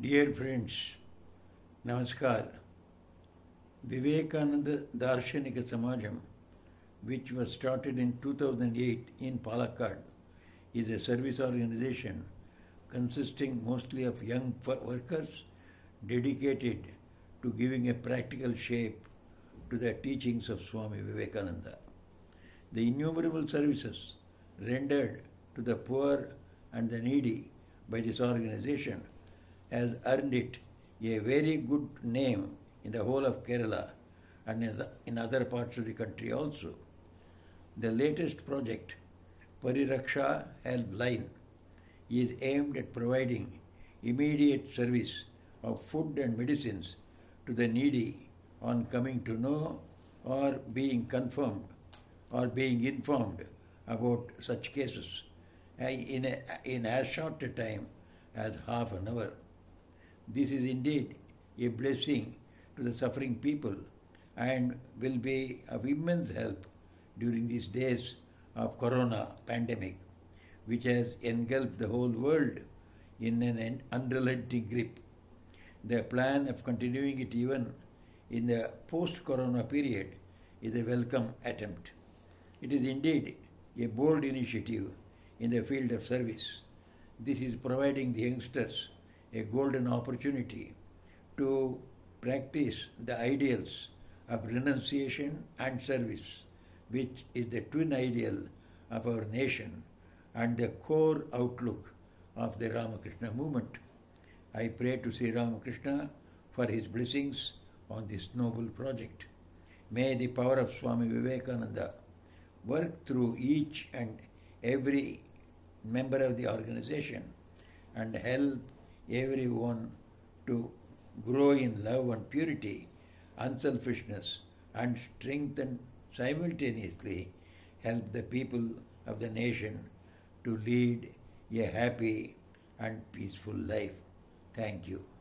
Dear friends, Namaskar. Vivekananda Darshanika Samajam, which was started in 2008 in Palakkad, is a service organization consisting mostly of young workers dedicated to giving a practical shape to the teachings of Swami Vivekananda. The innumerable services rendered to the poor and the needy by this organization has earned it a very good name in the whole of Kerala and in other parts of the country also. The latest project, Pariraksha Helpline, is aimed at providing immediate service of food and medicines to the needy on coming to know or being confirmed or being informed about such cases in as short a time as half an hour. This is indeed a blessing to the suffering people and will be of immense help during these days of corona pandemic, which has engulfed the whole world in an unrelenting grip. The plan of continuing it even in the post-corona period is a welcome attempt. It is indeed a bold initiative in the field of service. This is providing the youngsters a golden opportunity to practice the ideals of renunciation and service, which is the twin ideal of our nation and the core outlook of the Ramakrishna movement. I pray to Sri Ramakrishna for his blessings on this noble project. May the power of Swami Vivekananda work through each and every member of the organization and help everyone to grow in love and purity, unselfishness, and strengthen simultaneously help the people of the nation to lead a happy and peaceful life. Thank you.